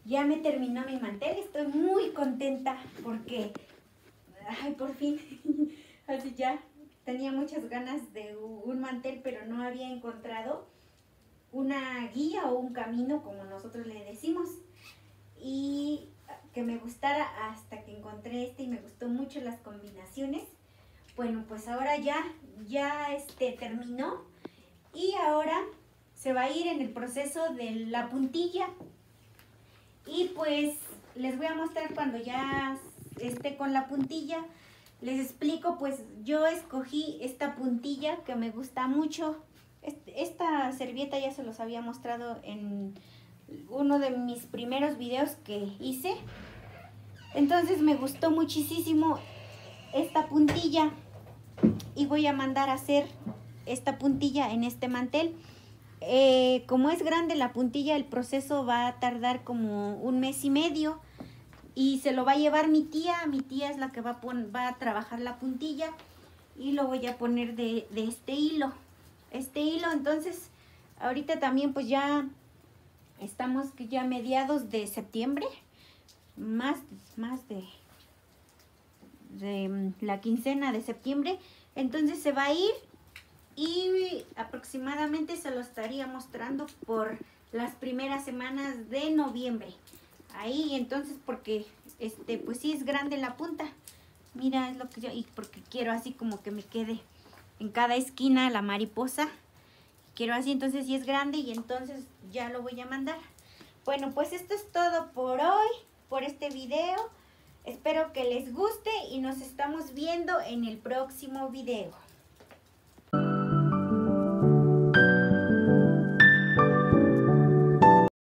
Ya me terminó mi mantel, estoy muy contenta porque, ay, por fin, así ya tenía muchas ganas de un mantel, pero no había encontrado una guía o un camino, como nosotros le decimos, y que me gustara hasta que encontré este y me gustó mucho las combinaciones. Bueno, pues ahora ya terminó y ahora se va a ir en el proceso de la puntilla. Y pues les voy a mostrar cuando ya esté con la puntilla. Les explico, pues yo escogí esta puntilla que me gusta mucho. Esta servilleta ya se los había mostrado en uno de mis primeros videos que hice. Entonces me gustó muchísimo esta puntilla y voy a mandar a hacer esta puntilla en este mantel. Como es grande la puntilla, el proceso va a tardar como 1 mes y medio y se lo va a llevar mi tía. Mi tía es la que va a trabajar la puntilla y lo voy a poner de este hilo. Entonces ahorita también pues ya estamos ya mediados de septiembre, más de la quincena de septiembre. Entonces se va a ir y aproximadamente se lo estaría mostrando por las primeras semanas de noviembre. Ahí entonces, porque pues sí es grande la punta. Mira, es lo que yo, y porque quiero así como que me quede en cada esquina la mariposa. Quiero así, entonces sí es grande y entonces ya lo voy a mandar. Bueno, pues esto es todo por hoy, por este video. Espero que les guste y nos estamos viendo en el próximo video.